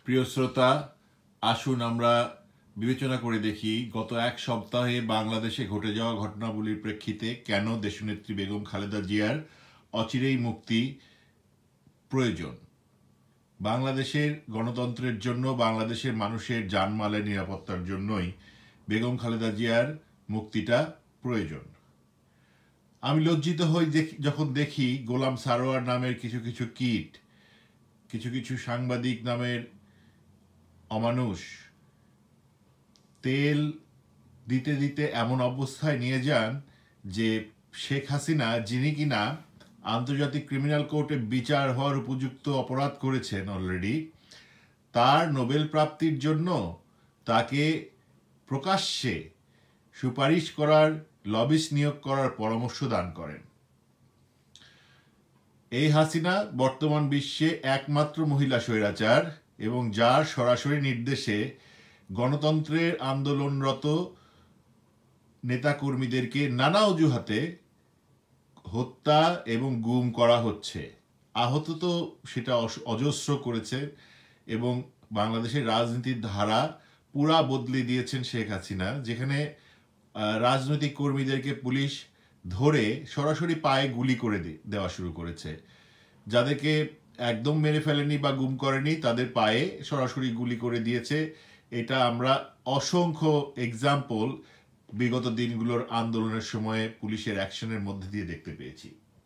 প্রিয় শ্রোতা, আসুন আমরা বিবেচনা করে দেখি গত এক সপ্তাহে বাংলাদেশে ঘটে যাওয়া ঘটনাবলীর প্রেক্ষিতে কেন দেশনেত্রী বেগম খালেদা জিয়ার অচিরেই মুক্তি প্রয়োজন। বাংলাদেশের গণতন্ত্রের জন্য, বাংলাদেশের মানুষের জানমালের নিরাপত্তার জন্যই বেগম খালেদা জিয়ার মুক্তিটা প্রয়োজন। আমি লজ্জিত হই যখন দেখি গোলাম সারোয়ার নামের কিছু কিছু কীট, কিছু কিছু সাংবাদিক নামের অমানুষ তেল দিতে দিতে এমন অবস্থায় নিয়ে যান যে শেখ হাসিনা, যিনি কিনা আন্তর্জাতিক ক্রিমিনাল কোর্টে বিচার হওয়ার উপযুক্ত অপরাধ করেছেন অলরেডি, তার নোবেল প্রাপ্তির জন্য তাকে প্রকাশ্যে সুপারিশ করার, লবিস্ট নিয়োগ করার পরামর্শ দান করেন। এই হাসিনা বর্তমান বিশ্বে একমাত্র মহিলা স্বৈরাচার এবং যার সরাসরি নির্দেশে গণতন্ত্রের আন্দোলনরত নেতাকর্মীদেরকে নানা অজুহাতে হত্যা এবং গুম করা হচ্ছে। আহত তো সেটা অজস্র করেছে এবং বাংলাদেশের রাজনীতির ধারা পুরা বদলে দিয়েছেন শেখ হাসিনা, যেখানে রাজনৈতিক কর্মীদেরকে পুলিশ ধরে সরাসরি পায়ে গুলি করে দেওয়া শুরু করেছে। যাদেরকে একদম মেরে ফেলেনি বা গুম করেনি তাদের পায়ে সরাসরি গুলি করে দিয়েছে। এটা আমরা অসংখ্য এক্সাম্পল বিগত দিনগুলোর আন্দোলনের সময়ে পুলিশের অ্যাকশনের মধ্যে দিয়ে দেখতে পেয়েছি।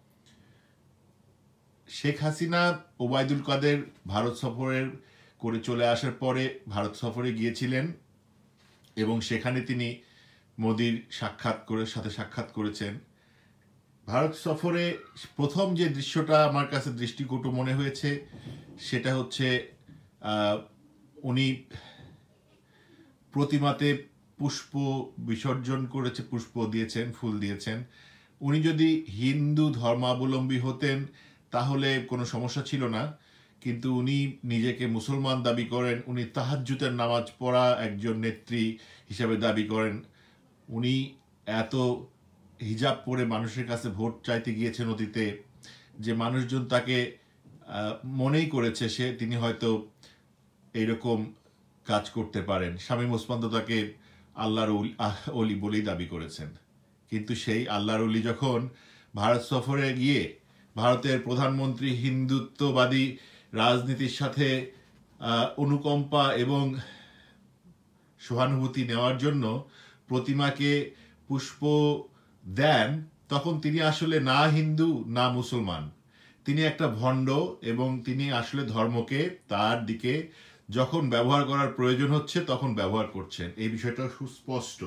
শেখ হাসিনা ওবায়দুল কাদের ভারত সফরের করে চলে আসার পরে ভারত সফরে গিয়েছিলেন এবং সেখানে তিনি মোদির সাথে সাক্ষাৎ করেছেন। ভারত সফরে প্রথম যে দৃশ্যটা আমার কাছে দৃষ্টিকটু মনে হয়েছে সেটা হচ্ছে উনি প্রতিমাতে পুষ্প বিসর্জন করেছে, পুষ্প দিয়েছেন, ফুল দিয়েছেন। উনি যদি হিন্দু ধর্মাবলম্বী হতেন তাহলে কোনো সমস্যা ছিল না, কিন্তু উনি নিজেকে মুসলমান দাবি করেন, উনি তাহাজ্জুদের নামাজ পড়া একজন নেত্রী হিসাবে দাবি করেন। উনি এত হিজাব পরে মানুষের কাছে ভোট চাইতে গিয়েছেন অতীতে যে মানুষজন তাকে মনেই করেছে তিনি হয়তো এইরকম কাজ করতে পারেন। শামীম ওসমান তো তাকে আল্লাহর অলি বলেই দাবি করেছেন, কিন্তু সেই আল্লাহর অলি যখন ভারত সফরে গিয়ে ভারতের প্রধানমন্ত্রী হিন্দুত্ববাদী রাজনীতির সাথে অনুকম্পা এবং সহানুভূতি নেওয়ার জন্য প্রতিমাকে পুষ্প দেন, তখন তিনি আসলে না হিন্দু না মুসলমান, তিনি একটা ভণ্ড এবং তিনি আসলে ধর্মকে তার দিকে যখন ব্যবহার করার প্রয়োজন হচ্ছে তখন ব্যবহার করছেন। এই বিষয়টা সুস্পষ্ট।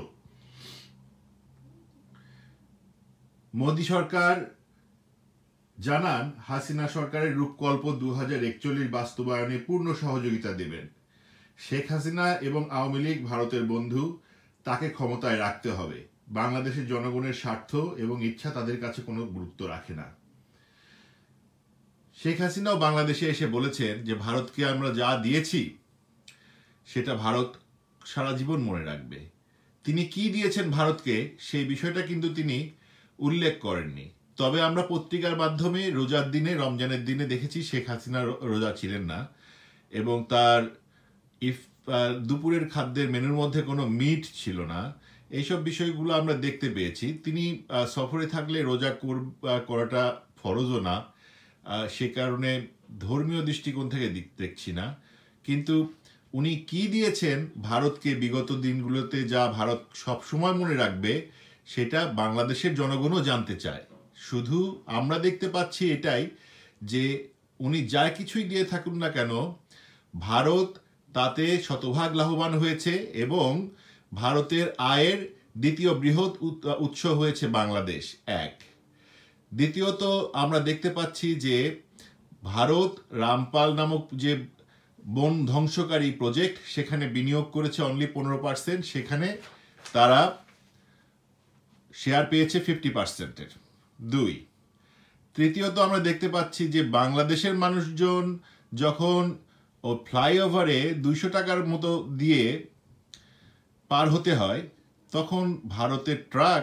মোদী সরকার জানান হাসিনা সরকারের রূপকল্প 2041 বাস্তবায়নে পূর্ণ সহযোগিতা দেবেন। শেখ হাসিনা এবং আওয়ামী লীগ ভারতের বন্ধু, তাকে ক্ষমতায় রাখতে হবে। বাংলাদেশের জনগণের স্বার্থ এবং ইচ্ছা তাদের কাছে কোনো গুরুত্ব রাখে না। শেখ হাসিনাও বাংলাদেশে এসে বলেছেন যে ভারতকে আমরা যা দিয়েছি সেটা ভারত সারা জীবন মনে রাখবে। তিনি কি দিয়েছেন ভারতকে সেই বিষয়টা কিন্তু তিনি উল্লেখ করেননি। তবে আমরা পত্রিকার মাধ্যমে রোজার দিনে, রমজানের দিনে দেখেছি শেখ হাসিনা রোজা ছিলেন না এবং তার দুপুরের খাদ্যের মেনুর মধ্যে কোনো মিট ছিল না। এইসব বিষয়গুলো আমরা দেখতে পেয়েছি। তিনি সফরে থাকলে রোজা করাটা ফরজও না, সে কারণে ধর্মীয় দৃষ্টিকোণ থেকে দেখছি না। কিন্তু উনি কি দিয়েছেন ভারতকে বিগত দিনগুলোতে, যা ভারত সবসময় মনে রাখবে, সেটা বাংলাদেশের জনগণও জানতে চায়। শুধু আমরা দেখতে পাচ্ছি এটাই যে উনি যা কিছুই দিয়ে থাকুন না কেন ভারত তাতে শতভাগ লাভবান হয়েছে এবং ভারতের আয়ের দ্বিতীয় বৃহৎ উৎস হয়েছে বাংলাদেশ। এক, দ্বিতীয়ত আমরা দেখতে পাচ্ছি যে ভারত রামপাল নামক যে বন ধ্বংসকারী প্রজেক্ট, সেখানে বিনিয়োগ করেছে অনলি 15%, সেখানে তারা শেয়ার পেয়েছে 50%-এর। দুই, তৃতীয়ত আমরা দেখতে পাচ্ছি যে বাংলাদেশের মানুষজন যখন ও ফ্লাইওভারে 200 টাকার মতো দিয়ে পার হতে হয়, তখন ভারতের ট্রাক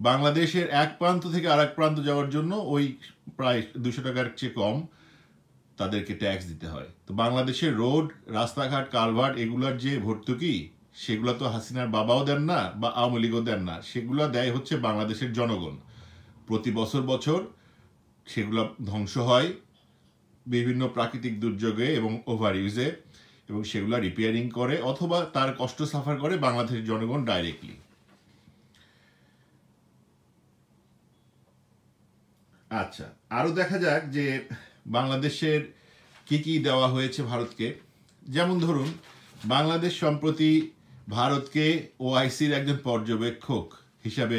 বাংলাদেশের এক প্রান্ত থেকে আরেক প্রান্ত যাওয়ার জন্য ওই প্রায় 200 টাকার চেয়ে কম তাদেরকে ট্যাক্স দিতে হয়। তো বাংলাদেশের রোড, রাস্তাঘাট, কালভার্ট এগুলার যে ভর্তুকি, সেগুলো তো হাসিনার বাবাও দেন না বা আওয়ামী লীগও দেন না, সেগুলো দেয় হচ্ছে বাংলাদেশের জনগণ। প্রতি বছর বছর সেগুলো ধ্বংস হয় বিভিন্ন প্রাকৃতিক দুর্যোগে এবং ওভার ইউজে, এবং সেগুলো রিপেয়ারিং করে অথবা তার কষ্ট সাফার করে বাংলাদেশের জনগণ ডাইরেক্টলি। আচ্ছা, আরো দেখা যাক যে বাংলাদেশের কি কি দেওয়া হয়েছে ভারতকে। যেমন ধরুন, বাংলাদেশ সম্প্রতি ভারতকে ওআইসির একজন পর্যবেক্ষক হিসাবে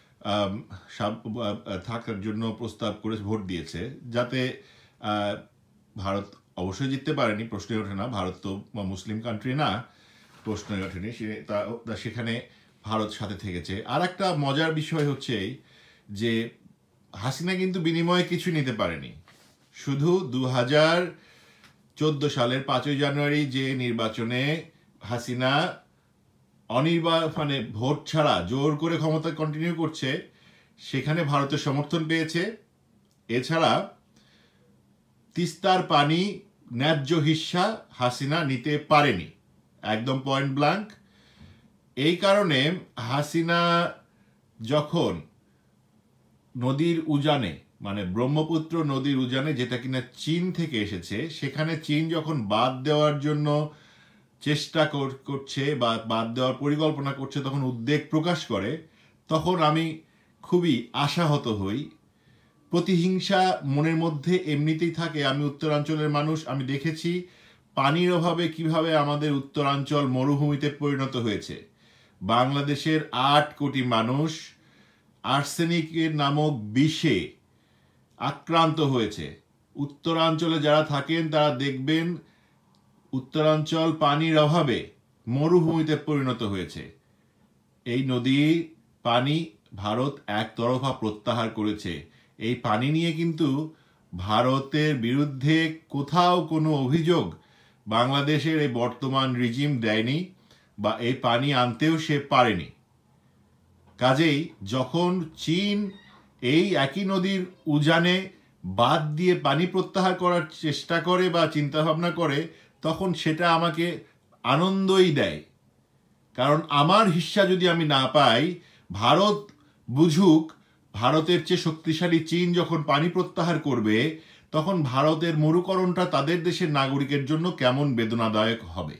থাকার জন্য প্রস্তাব করে ভোট দিয়েছে, যাতে ভারত অবশ্যই জিততে পারেনি, প্রশ্নই ওঠে না, ভারত তো মুসলিম কান্ট্রি না, প্রশ্নই ওঠেনি, সেখানে ভারত সাথে থেকেছে। আর একটা মজার বিষয় হচ্ছে যে হাসিনা কিন্তু বিনিময়ে কিছু নিতে পারেনি, শুধু 2014 সালের 5ই জানুয়ারি যে নির্বাচনে হাসিনা মানে ভোট ছাড়া জোর করে ক্ষমতা কন্টিনিউ করছে, সেখানে ভারতের সমর্থন পেয়েছে। এছাড়া তিস্তার পানি ন্যায্য হিস্সা হাসিনা নিতে পারেনি, একদম পয়েন্ট ব্ল্যাঙ্ক। এই কারণে হাসিনা যখন নদীর উজানে, মানে ব্রহ্মপুত্র নদীর উজানে, যেটা কিনা চীন থেকে এসেছে, সেখানে চীন যখন বাদ দেওয়ার জন্য চেষ্টা করছে বা বাদ দেওয়ার পরিকল্পনা করছে, তখন উদ্বেগ প্রকাশ করে, তখন আমি খুবই আশাহত হই। প্রতিহিংসা মনের মধ্যে এমনিতেই থাকে। আমি উত্তরাঞ্চলের মানুষ, আমি দেখেছি পানির অভাবে কিভাবে আমাদের উত্তরাঞ্চল মরুভূমিতে পরিণত হয়েছে। বাংলাদেশের 8 কোটি মানুষ আর্সেনিকের নামক বিষে আক্রান্ত হয়েছে। উত্তরাঞ্চলে যারা থাকেন তারা দেখবেন উত্তরাঞ্চল পানির অভাবে মরুভূমিতে পরিণত হয়েছে। এই নদী পানি ভারত একতরফা প্রত্যাহার করেছে। এই পানি নিয়ে কিন্তু ভারতের বিরুদ্ধে কোথাও কোনো অভিযোগ বাংলাদেশের এই বর্তমান রিজিম দেয়নি, বা এই পানি আনতেও সে পারেনি। কাজেই যখন চীন এই একই নদীর উজানে বাদ দিয়ে পানি প্রত্যাহার করার চেষ্টা করে বা চিন্তাভাবনা করে, তখন সেটা আমাকে আনন্দই দেয়। কারণ আমার হিস্সা যদি আমি না পাই, ভারত বুঝুক ভারতের চেয়ে শক্তিশালী চীন যখন পানি প্রত্যাহার করবে, তখন ভারতের মরুকরণটা তাদের দেশের নাগরিকের জন্য কেমন বেদনাদায়ক হবে।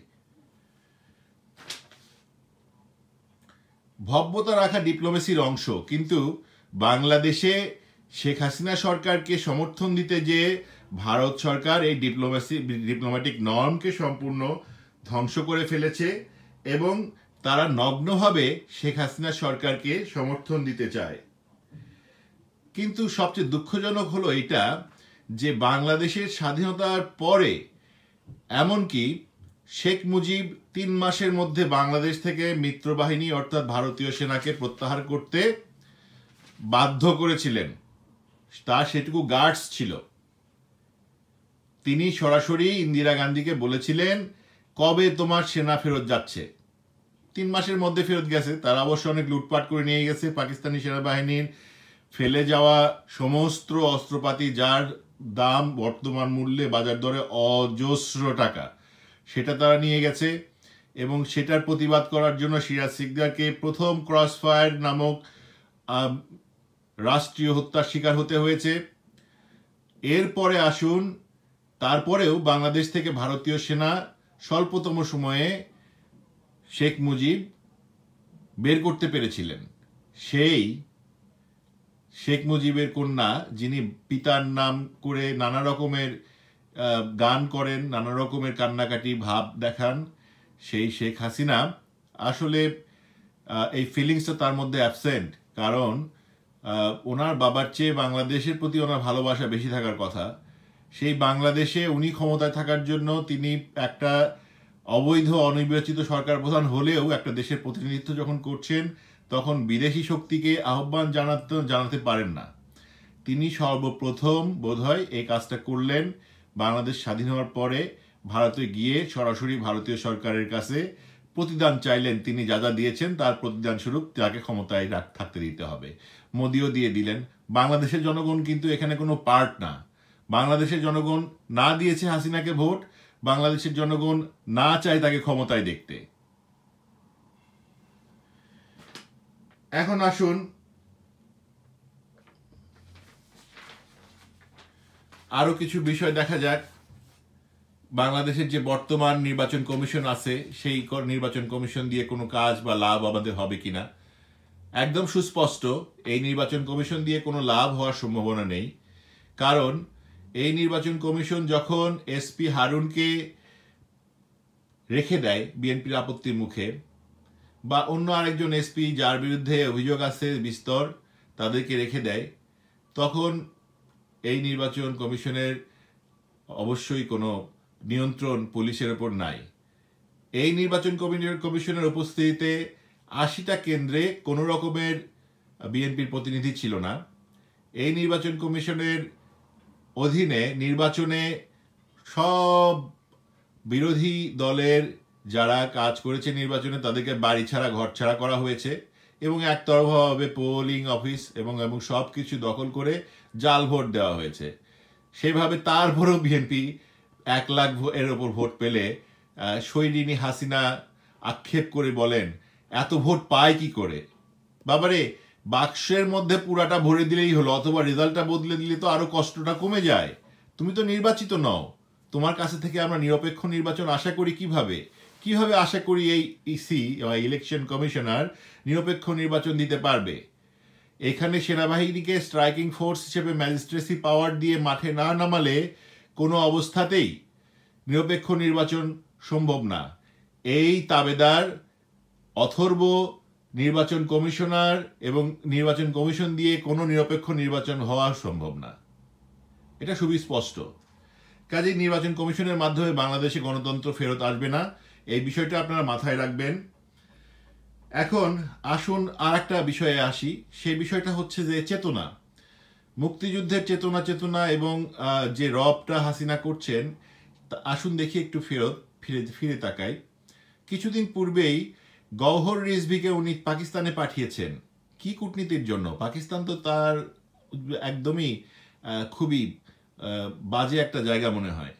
ভব্যতা রাখা ডিপ্লোমেসির অংশ, কিন্তু বাংলাদেশে শেখ হাসিনা সরকারকে সমর্থন দিতে যে ভারত সরকার এই ডিপ্লোম্যাটিক নর্মকে সম্পূর্ণ ধ্বংস করে ফেলেছে, এবং তারা নগ্নভাবে শেখ হাসিনা সরকারকে সমর্থন দিতে চায়। কিন্তু সবচেয়ে দুঃখজনক হলো এটা যে বাংলাদেশের স্বাধীনতার পরে এমনকি শেখ মুজিব 3 মাসের মধ্যে বাংলাদেশ থেকে মিত্রবাহিনী অর্থাৎ ভারতীয় সেনাকে প্রত্যাহার করতে বাধ্য করেছিলেন। তার সেটুকু গার্ডস ছিল। তিনি সরাসরি ইন্দিরা গান্ধীকে বলেছিলেন, কবে তোমার সেনা ফেরত যাচ্ছে? 3 মাসের মধ্যে ফেরত গেছে। তারা অবশ্য অনেক লুটপাট করে নিয়ে গেছে পাকিস্তানি সেনাবাহিনীর ফেলে যাওয়া সমস্ত অস্ত্রপাতি, যার দাম বর্তমান মূল্যে বাজার দরে অজস্র টাকা, সেটা তারা নিয়ে গেছে। এবং সেটার প্রতিবাদ করার জন্য সিরাজ সিকদারকে প্রথম ক্রসফায়ার নামক রাষ্ট্রীয় হত্যার শিকার হতে হয়েছে। এরপরে আসুন, তারপরেও বাংলাদেশ থেকে ভারতীয় সেনা স্বল্পতম সময়ে শেখ মুজিব বের করতে পেরেছিলেন। সেই শেখ মুজিবের কন্যা, যিনি পিতার নাম করে নানা রকমের গান করেন, নানা রকমের কান্নাকাটি ভাব দেখান, সেই শেখ হাসিনা আসলে এই ফিলিংসটা তার মধ্যে অ্যাবসেন্ট। কারণ ওনার বাবার চেয়ে বাংলাদেশের প্রতি ওনার ভালোবাসা বেশি থাকার কথা। সেই বাংলাদেশে উনি ক্ষমতায় থাকার জন্য তিনি একটা অবৈধ অনির্বাচিত সরকার প্রধান হলেও একটা দেশের প্রতিনিধিত্ব যখন করছেন, তখন বিদেশি শক্তিকে আহ্বান জানাতে পারেন না। তিনি সর্বপ্রথম বোধহয় এই কাজটা করলেন বাংলাদেশ স্বাধীন হওয়ার পরে। ভারতে গিয়ে সরাসরি ভারতীয় সরকারের কাছে প্রতিদান চাইলেন, তিনি যা যা দিয়েছেন তার প্রতিদান স্বরূপ তাকে ক্ষমতায় থাকতে দিতে হবে। মোদিও দিয়ে দিলেন। বাংলাদেশের জনগণ কিন্তু এখানে কোনো পার্ট না। বাংলাদেশের জনগণ না দিয়েছে হাসিনাকে ভোট, বাংলাদেশের জনগণ না চায় তাকে ক্ষমতায় দেখতে। এখন আসুন আরো কিছু বিষয় দেখা যাক। বাংলাদেশের যে বর্তমান নির্বাচন কমিশন আছে, সেই নির্বাচন কমিশন দিয়ে কোনো কাজ বা লাভ আমাদের হবে কিনা। একদম সুস্পষ্ট, এই নির্বাচন কমিশন দিয়ে কোনো লাভ হওয়ার সম্ভাবনা নেই। কারণ এই নির্বাচন কমিশন যখন এসপি হারুনকে রেখে দেয় বিএনপির আপত্তির মুখে, বা অন্য আরেকজন এসপি যার বিরুদ্ধে অভিযোগ আছে বিস্তর, তাদেরকে রেখে দেয়, তখন এই নির্বাচন কমিশনের অবশ্যই কোনো নিয়ন্ত্রণ পুলিশের ওপর নাই। এই নির্বাচন কমিশনের উপস্থিতিতে ৮০টা কেন্দ্রে কোনো রকমের বিএনপির প্রতিনিধি ছিল না। এই নির্বাচন কমিশনের অধীনে নির্বাচনে সব বিরোধী দলের যারা কাজ করেছে নির্বাচনে তাদেরকে বাড়ি ছাড়া ঘর ছাড়া করা হয়েছে, এবং একতরফাভাবে পোলিং অফিস এবং সব কিছু দখল করে জাল ভোট দেওয়া হয়েছে। সেভাবে তারপরেও বিএনপি ১ লাখ এর ওপর ভোট পেলে সৈরিনী হাসিনা আক্ষেপ করে বলেন, এত ভোট পায় কি করে? বাবারে, বাক্সের মধ্যে পুরাটা ভরে দিলেই হলো, অথবা রেজাল্টটা বদলে দিলে তো আরো কষ্টটা কমে যায়। তুমি তো নির্বাচিত নও, তোমার কাছে থেকে আমরা নিরপেক্ষ নির্বাচন আশা করি কিভাবে আশা করি এই ইসি বা ইলেকশন কমিশনার নিরপেক্ষ নির্বাচন দিতে পারবে? এখানে সেনাবাহিনীকে স্ট্রাইকিং ফোর্স হিসেবে ম্যাজিস্ট্রেসি পাওয়ার দিয়ে মাঠে না নামালে কোনো অবস্থাতেই নিরপেক্ষ নির্বাচন সম্ভব না। এই তাবেদার অথর্ব নির্বাচন কমিশনার এবং নির্বাচন কমিশন দিয়ে কোনো নিরপেক্ষ নির্বাচন হওয়া সম্ভব না, এটা সুস্পষ্ট। কাজেই নির্বাচন কমিশনের মাধ্যমে বাংলাদেশে গণতন্ত্র ফেরত আসবে না, এই বিষয়টা আপনারা মাথায় রাখবেন। এখন আসুন আর একটা বিষয়ে আসি। সেই বিষয়টা হচ্ছে যে চেতনা, মুক্তিযুদ্ধের চেতনা এবং যে রবটা হাসিনা করছেন, আসুন দেখি একটু ফিরে তাকাই। কিছুদিন পূর্বেই গওহর রিজভিকে উনি পাকিস্তানে পাঠিয়েছেন। কি কূটনীতির জন্য? পাকিস্তান তো তার একদমই খুবই বাজে একটা জায়গা মনে হয়।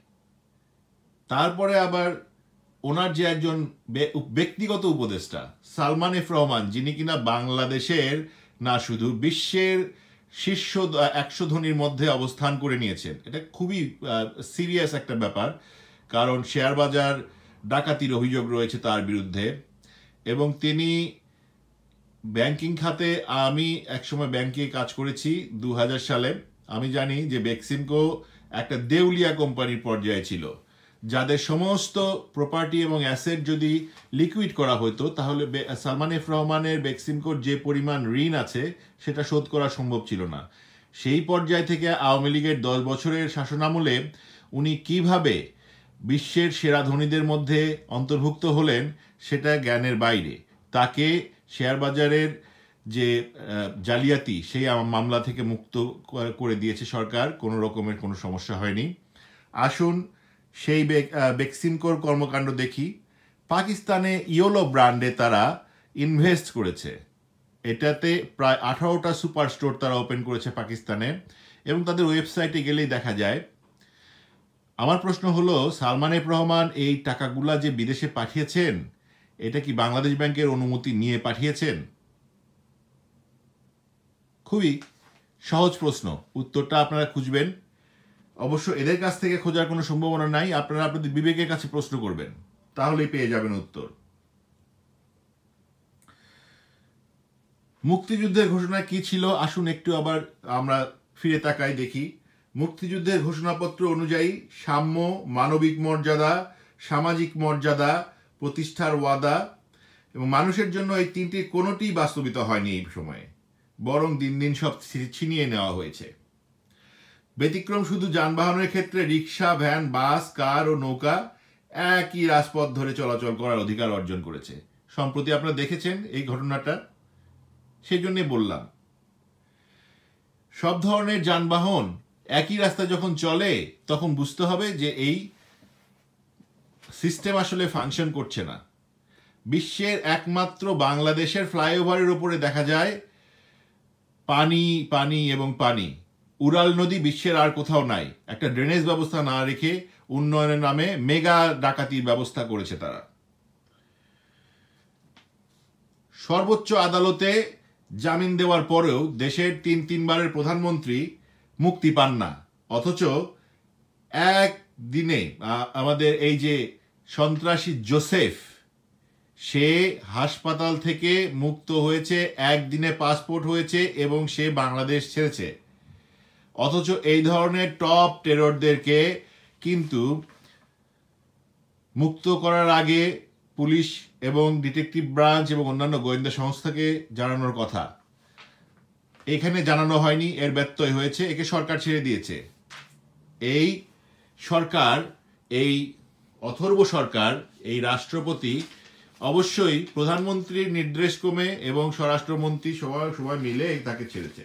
তারপরে আবার ওনার যে একজন ব্যক্তিগত উপদেষ্টা সালমান এফ রহমান, যিনি কিনা বাংলাদেশের না শুধু বিশ্বের শীর্ষ ১০০ ধনীর মধ্যে অবস্থান করে নিয়েছেন, এটা খুবই সিরিয়াস একটা ব্যাপার। কারণ শেয়ার বাজার ডাকাতির অভিযোগ রয়েছে তার বিরুদ্ধে, এবং তিনি ব্যাংকিং খাতে, আমি একসময় ব্যাংকে কাজ করেছি ২০০০ সালে। আমি জানি যে বেক্সিমকো একটা দেউলিয়া কোম্পানির পর্যায়ে ছিল, যাদের সমস্ত প্রপার্টি এবং অ্যাসেট যদি লিকুইড করা হতো তাহলে সালমান এফ রহমানের বেক্সিমকোর যে পরিমাণ ঋণ আছে সেটা শোধ করা সম্ভব ছিল না। সেই পর্যায় থেকে আওয়ামী লীগের ১০ বছরের শাসনামলে উনি কিভাবে বিশ্বের সেরা ধনীদের মধ্যে অন্তর্ভুক্ত হলেন সেটা জ্ঞানের বাইরে। তাকে শেয়ার বাজারের যে জালিয়াতি, সেই মামলা থেকে মুক্ত করে দিয়েছে সরকার, কোনো রকমের কোনো সমস্যা হয়নি। আসুন সেই বেক্সিমকোর কর্মকাণ্ড দেখি। পাকিস্তানে ইয়োলো ব্র্যান্ডে তারা ইনভেস্ট করেছে, এটাতে প্রায় 18টা সুপার স্টোর তারা ওপেন করেছে পাকিস্তানে, এবং তাদের ওয়েবসাইটে গেলেই দেখা যায়। আমার প্রশ্ন হলো, সালমান এফ রহমান এই টাকাগুলা যে বিদেশে পাঠিয়েছেন, এটা কি বাংলাদেশ ব্যাংকের অনুমতি নিয়ে পাঠিয়েছেন? খুবই সহজ প্রশ্ন, উত্তরটা আপনারা খুঁজবেন। অবশ্য এদের কাছ থেকে খোঁজার কোনো সম্ভাবনা নাই, আপনারা আপনাদের বিবেকের কাছে প্রশ্ন করবেন, তাহলেই পেয়ে যাবেন উত্তর। মুক্তিযুদ্ধের ঘোষণা কি ছিল? আসুন একটু আবার আমরা ফিরে তাকাই, দেখি। মুক্তিযুদ্ধের ঘোষণাপত্র অনুযায়ী সাম্য, মানবিক মর্যাদা, সামাজিক মর্যাদা প্রতিষ্ঠার ওয়াদা, এবং মানুষের জন্য এই তিনটির কোনোটি বাস্তবিত হয়নি এই সময়ে, বরং দিন দিন সব ছিনিয়ে নেওয়া হয়েছে। ব্যতিক্রম শুধু যানবাহনের ক্ষেত্রে রিক্সা, ভ্যান, বাস, কার ও নৌকা একই রাজপথ ধরে চলাচল করার অধিকার অর্জন করেছে। সম্প্রতি আপনারা দেখেছেন এই ঘটনাটা, সেই জন্যে বললাম। সব ধরনের যানবাহন একই রাস্তায় যখন চলে তখন বুঝতে হবে যে এই সিস্টেম আসলে ফাংশন করছে না। বিশ্বের একমাত্র বাংলাদেশের ফ্লাইওভারের উপরে দেখা যায় পানি পানি এবং পানি। উড়াল নদী বিশ্বের আর কোথাও নাই। একটা ড্রেনেজ ব্যবস্থা না রেখে উন্নয়নের নামে মেগা ডাকাতির ব্যবস্থা করেছে তারা। সর্বোচ্চ আদালতে জামিন দেওয়ার পরেও দেশের তিনবারের প্রধানমন্ত্রী মুক্তি পান না, অথচ একদিনে আমাদের এই যে সন্ত্রাসী জোসেফ, সে হাসপাতাল থেকে মুক্ত হয়েছে, একদিনে পাসপোর্ট হয়েছে এবং সে বাংলাদেশ ছেড়েছে। অথচ এই ধরনের টপ টেররদেরকে কিন্তু মুক্ত করার আগে পুলিশ এবং ডিটেকটিভ ব্রাঞ্চ এবং অন্যান্য গোয়েন্দা সংস্থাকে জানানোর কথা, এখানে জানানো হয়নি, এর ব্যত্যয় হয়েছে, একে সরকার ছেড়ে দিয়েছে। এই সরকার, এই অথর্ব সরকার, এই রাষ্ট্রপতি অবশ্যই প্রধানমন্ত্রীর নির্দেশক্রমে এবং স্বরাষ্ট্রমন্ত্রী সবাই মিলে তাকে ছেড়েছে।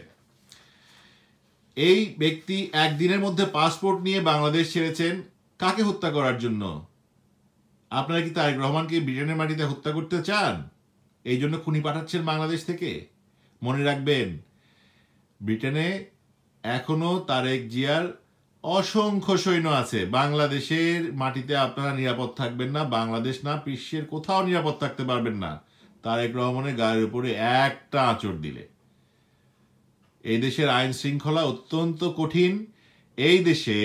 এই ব্যক্তি একদিনের মধ্যে পাসপোর্ট নিয়ে বাংলাদেশ ছেড়েছেন কাকে হত্যা করার জন্য? আপনারা কি তারেক রহমানকে ব্রিটেনের মাটিতে হত্যা করতে চান? এই জন্য খুনি পাঠাচ্ছেন বাংলাদেশ থেকে? মনে রাখবেন, ব্রিটেনে এখনো তারেক জিয়ার অসংখ্য সৈন্য আছে। বাংলাদেশের মাটিতে আপনারা নিরাপদ থাকবেন না, বাংলাদেশ না বিশ্বের কোথাও নিরাপদ থাকতে পারবেন না তারেক রহমানের গায়ের উপরে একটা আঁচড় দিলে। এই দেশের আইন শৃঙ্খলা অত্যন্ত কঠিন। এই দেশে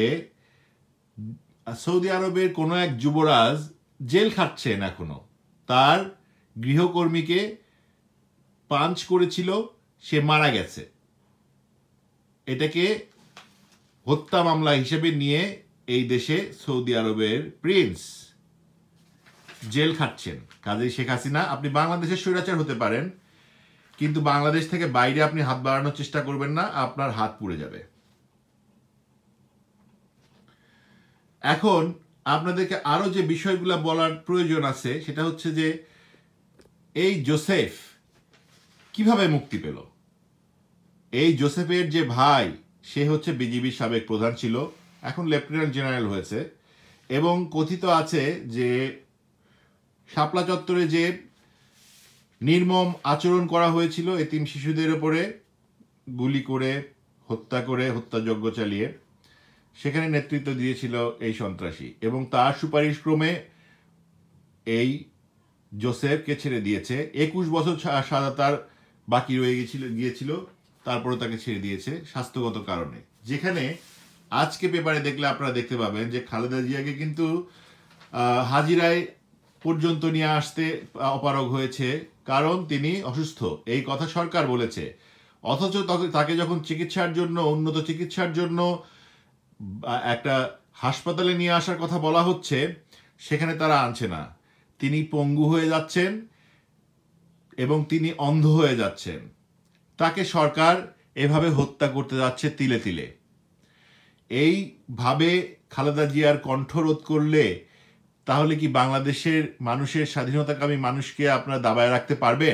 সৌদি আরবের কোনো এক যুবরাজ জেল খাটছেন এখনো, তার গৃহকর্মীকে পাঞ্চ করেছিল, সে মারা গেছে, এটাকে হত্যা মামলা হিসেবে নিয়ে এই দেশে সৌদি আরবের প্রিন্স জেল খাটছেন। কাজেই শেখ হাসিনা, আপনি বাংলাদেশের স্বৈরাচার হতে পারেন, কিন্তু বাংলাদেশ থেকে বাইরে আপনি হাত বাড়ানোর চেষ্টা করবেন না, আপনার হাত পুড়ে যাবে। এখন আপনাদেরকে আরো যে বিষয়গুলো বলার প্রয়োজন আছে সেটা হচ্ছে যে এই জোসেফ কিভাবে মুক্তি পেল। এই জোসেফের যে ভাই, সে হচ্ছে বিজিবির সাবেক প্রধান ছিল, এখন লেফটেন্যান্ট জেনারেল হয়েছে, এবং কথিত আছে যে শাপলা চত্বরে যে নির্মম আচরণ করা হয়েছিল এতিম শিশুদের উপরে, গুলি করে হত্যাযজ্ঞ চালিয়ে, সেখানে নেতৃত্ব দিয়েছিল এই সন্ত্রাসী, এবং তার সুপারিশ ক্রমে এই জোসেফকে ছেড়ে দিয়েছে। 21 বছর সাজা তার বাকি রয়ে গিয়েছিল, তারপরে তাকে ছেড়ে দিয়েছে স্বাস্থ্যগত কারণে। যেখানে আজকে পেপারে দেখলে আপনারা দেখতে পাবেন যে খালেদা জিয়াকে কিন্তু হাজিরায় পর্যন্ত নিয়ে আসতে অপারগ হয়েছে, কারণ তিনি অসুস্থ, এই কথা সরকার বলেছে। অথচ তাকে যখন চিকিৎসার জন্য, উন্নত চিকিৎসার জন্য একটা হাসপাতালে নিয়ে আসার কথা বলা হচ্ছে, সেখানে তারা আনছে না। তিনি পঙ্গু হয়ে যাচ্ছেন এবং তিনি অন্ধ হয়ে যাচ্ছেন। তাকে সরকার এভাবে হত্যা করতে যাচ্ছে তিলে তিলে। এইভাবে খালেদা জিয়ার কণ্ঠরোধ করলে তাহলে কি বাংলাদেশের মানুষের স্বাধীনতাকামী মানুষকে আপনারা দাবায় রাখতে পারবেন?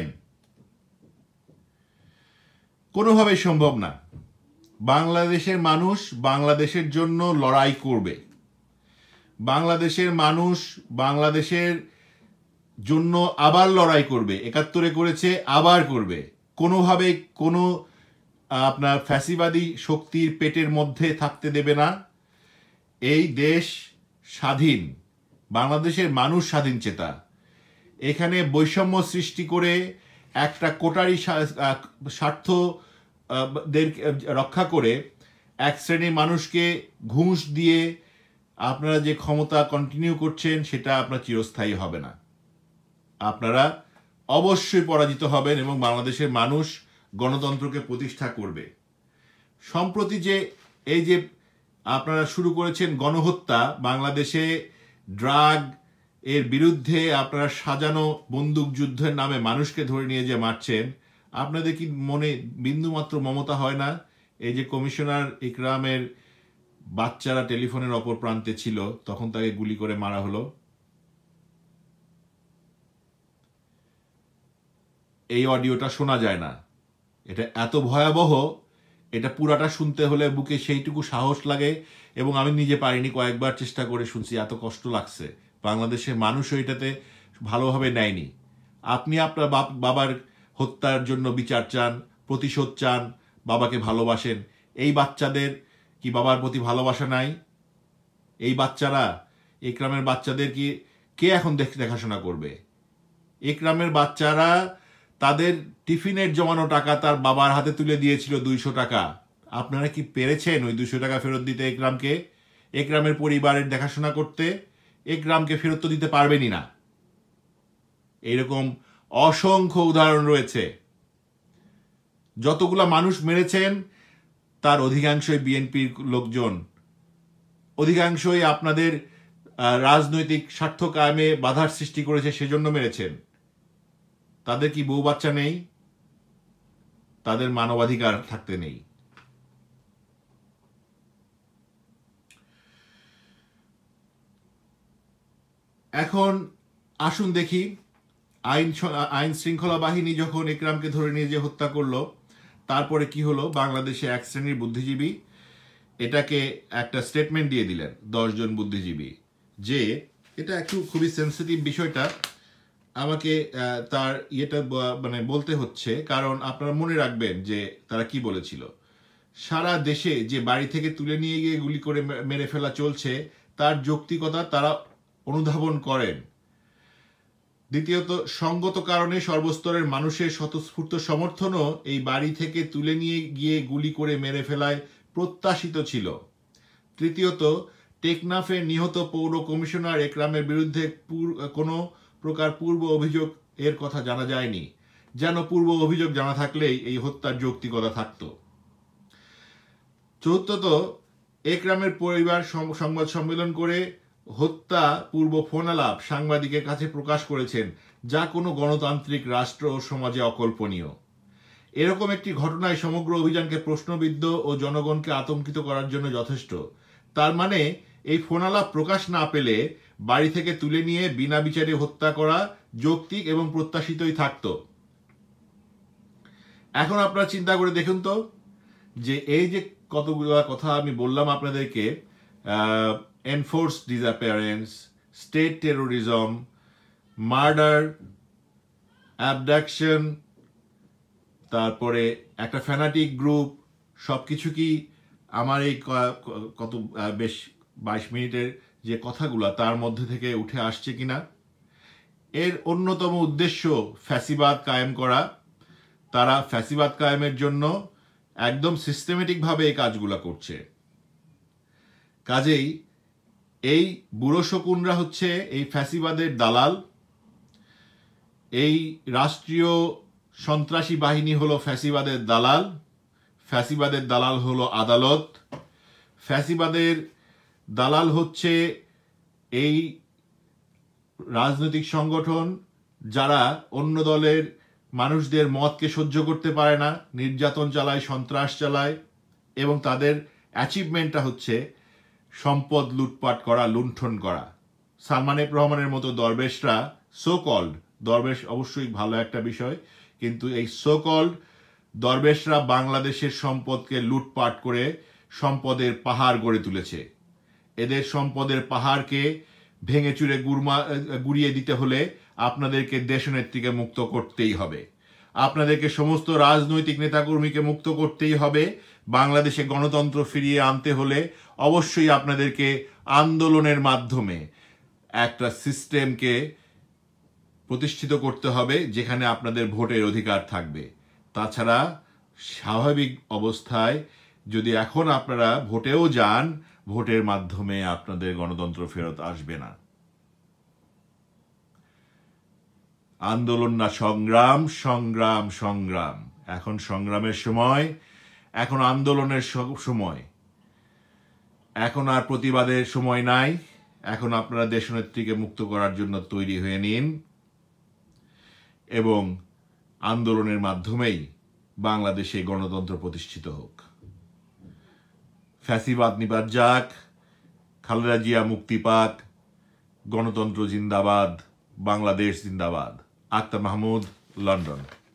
কোনোভাবেই সম্ভব না। বাংলাদেশের মানুষ বাংলাদেশের জন্য লড়াই করবে। বাংলাদেশের মানুষ বাংলাদেশের জন্য আবার লড়াই করবে। 71-এ করেছে, আবার করবে। কোনোভাবে কোনো আপনার ফ্যাসিবাদী শক্তির পেটের মধ্যে থাকতে দেবে না। এই দেশ স্বাধীন, বাংলাদেশের মানুষ স্বাধীন চেতা। এখানে বৈষম্য সৃষ্টি করে একটা কোটারি স্বার্থ রক্ষা করে এক শ্রেণীর মানুষকে ঘুষ দিয়ে আপনারা যে ক্ষমতা কন্টিনিউ করছেন, সেটা আপনার চিরস্থায়ী হবে না। আপনারা অবশ্যই পরাজিত হবেন এবং বাংলাদেশের মানুষ গণতন্ত্রকে প্রতিষ্ঠা করবে। সম্প্রতি যে এই যে আপনারা শুরু করেছেন গণহত্যা, বাংলাদেশে ড্রাগ এর বিরুদ্ধে আপনারা সাজানো বন্দুক যুদ্ধের নামে মানুষকে ধরে নিয়ে যে মারছেন, আপনাদের কি মনে বিন্দুমাত্র মমতা হয় না? এই যে কমিশনার ইকরামের বাচ্চারা টেলিফোনের অপর প্রান্তে ছিল, তখন তাকে গুলি করে মারা হলো। এই অডিওটা শোনা যায় না, এটা এত ভয়াবহ, এটা পুরাটা শুনতে হলে বুকে সেইটুকু সাহস লাগে, এবং আমি নিজে পারিনি, কয়েকবার চেষ্টা করে শুনছি, এত কষ্ট লাগছে। বাংলাদেশের মানুষও এটাতে ভালোভাবে নেয়নি। আপনি আপনার বাবার হত্যার জন্য বিচার চান, প্রতিশোধ চান, বাবাকে ভালোবাসেন, এই বাচ্চাদের কি বাবার প্রতি ভালোবাসা নাই? এই বাচ্চারা, একরামের বাচ্চাদের কি কে এখন দেখাশোনা করবে? একরামের বাচ্চারা তাদের টিফিনের জমানো টাকা তার বাবার হাতে তুলে দিয়েছিল 200 টাকা। আপনারা কি পেরেছেন ওই 200 টাকা ফেরত দিতে একরামকে? একরামের পরিবারের দেখাশোনা করতে? একরামকে ফেরত তো দিতে পারবেনই না। এইরকম অসংখ্য উদাহরণ রয়েছে। যতগুলা মানুষ মেরেছেন তার অধিকাংশই বিএনপির লোকজন, অধিকাংশই আপনাদের রাজনৈতিক স্বার্থ কায়েমে বাধার সৃষ্টি করেছে, সেজন্য মেরেছেন। তাদের কি বউ বাচ্চা নেই? তাদের মানবাধিকার থাকতে নেই? এখন আসুন দেখি, আইন শৃঙ্খলা বাহিনী যখন একরামকে ধরে নিয়ে যে হত্যা করলো, তারপরে কি হলো? বাংলাদেশে এক শ্রেণীর বুদ্ধিজীবী এটাকে একটা স্টেটমেন্ট দিয়ে দিলেন, 10 জন বুদ্ধিজীবী, যে এটা একটু খুবই সেন্সিটিভ বিষয়টা, আমাকে তার ইয়েটা মানে বলতে হচ্ছে, কারণ আপনারা মনে রাখবেন যে তারা কি বলেছিল। সারা দেশে যে বাড়ি থেকে তুলে নিয়ে গিয়ে গুলি করে মেরে ফেলা চলছে, তার যৌক্তিকতা তারা অনুধাবন করেন। দ্বিতীয়ত, সঙ্গত কারণে সর্বস্তরের মানুষের স্বতঃস্ফূর্ত সমর্থনও এই বাড়ি থেকে তুলে নিয়ে গিয়ে গুলি করে মেরে ফেলায় প্রত্যাশিত ছিল। তৃতীয়ত, টেকনাফে নিহত পৌর কমিশনার একরামের বিরুদ্ধে কোনো প্রকার পূর্ব অভিযোগ এর কথা জানা যায়নি, যেন পূর্ব অভিযোগ জানা থাকলেই এই হত্যার যৌক্তিকতা থাকত। চতুর্থত, একরামের পরিবার সংবাদ সম্মেলন করে হত্যা পূর্ব ফোনালাপ সাংবাদিকের কাছে প্রকাশ করেছেন, যা কোনো গণতান্ত্রিক রাষ্ট্র ও সমাজে অকল্পনীয়। এরকম একটি ঘটনায় সমগ্র অভিযানকে প্রশ্নবিদ্ধ ও জনগণকে আতঙ্কিত করার জন্য যথেষ্ট। তার মানে এই ফোনালাপ প্রকাশ না পেলে বাড়ি থেকে তুলে নিয়ে বিনা বিচারে হত্যা করা যৌক্তিক এবং প্রত্যাশিতই থাকত। এখন আপনারা চিন্তা করে দেখুন তো, যে এই যে কতগুলো কথা আমি বললাম আপনাদেরকে, enforced disappearance, state terrorism, murder, abduction, তারপরে একটা ফ্যানাটিক গ্রুপ, সবকিছু কি আমার এই কত বেশ 22 মিনিটের যে কথাগুলো তার মধ্যে থেকে উঠে আসছে কিনা? এর অন্যতম উদ্দেশ্য ফ্যাসিবাদ কায়েম করা। তারা ফ্যাসিবাদ কায়েমের জন্য একদম সিস্টেমেটিকভাবে এই কাজগুলো করছে। কাজেই এই বুড়ো শকুনরা হচ্ছে এই ফ্যাসিবাদের দালাল। এই রাষ্ট্রীয় সন্ত্রাসী বাহিনী হলো ফ্যাসিবাদের দালাল। ফ্যাসিবাদের দালাল হলো আদালত। ফ্যাসিবাদের দালাল হচ্ছে এই রাজনৈতিক সংগঠন যারা অন্য দলের মানুষদের মতকে সহ্য করতে পারে না, নির্যাতন চালায়, সন্ত্রাস চালায়, এবং তাদের অ্যাচিভমেন্টটা হচ্ছে সম্পদ লুটপাট করা, লুণ্ঠন করা। সালমান এফ রহমানের মতো দরবেশরা, সো কল্ড দরবেশ অবশ্যই ভালো একটা বিষয়, কিন্তু এই সো কল্ড দরবেশরা বাংলাদেশের সম্পদকে লুটপাট করে সম্পদের পাহাড় গড়ে তুলেছে। এদের সম্পদের পাহাড়কে ভেঙে চুরে গুড়িয়ে দিতে হলে আপনাদেরকে দেশনেত্রীকে মুক্ত করতেই হবে। আপনাদেরকে সমস্ত রাজনৈতিক নেতাকর্মীকে মুক্ত করতেই হবে। বাংলাদেশে গণতন্ত্র ফিরিয়ে আনতে হলে অবশ্যই আপনাদেরকে আন্দোলনের মাধ্যমে একটা সিস্টেমকে প্রতিষ্ঠিত করতে হবে যেখানে আপনাদের ভোটের অধিকার থাকবে। তাছাড়া স্বাভাবিক অবস্থায় যদি এখন আপনারা ভোটেও যান, ভোটের মাধ্যমে আপনাদের গণতন্ত্র ফেরত আসবে না। আন্দোলন না সংগ্রাম, সংগ্রাম সংগ্রাম। এখন সংগ্রামের সময়, এখন আন্দোলনের সময়, এখন আর প্রতিবাদের সময় নাই। এখন আপনারা দেশনেত্রীকে মুক্ত করার জন্য তৈরি হয়ে নিন এবং আন্দোলনের মাধ্যমেই বাংলাদেশে গণতন্ত্র প্রতিষ্ঠিত হোক। ফ্যাসিবাদ নিপাত যাক, খালেদা জিয়া মুক্তি পাক, গণতন্ত্র জিন্দাবাদ, বাংলাদেশ জিন্দাবাদ। আক্তার মাহমুদ, লন্ডন।